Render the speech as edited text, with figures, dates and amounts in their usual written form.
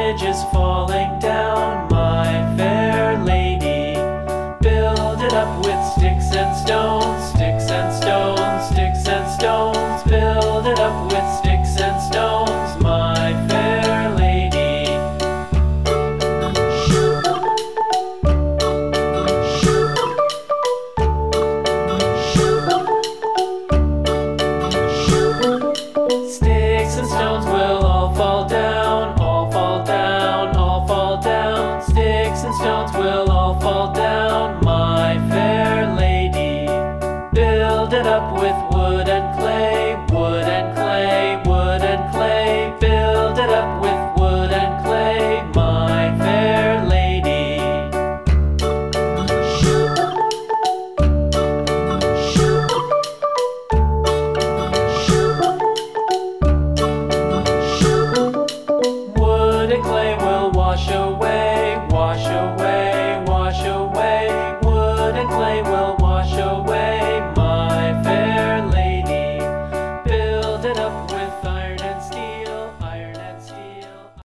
bridge is falling down, my fair lady. Build it up with sticks and stones, sticks and stones, sticks and stones. Build it up with sticks and stones, my fair lady. Sticks and stones will all fall down, all fall down, all fall down. Sticks and stones will all fall down, my fair lady. Build it up with wood and clay, wood and clay, wood and clay. Build it up with wood and clay, my fair lady. Wood and clay will wash away, wash away, wash away. Wood and clay will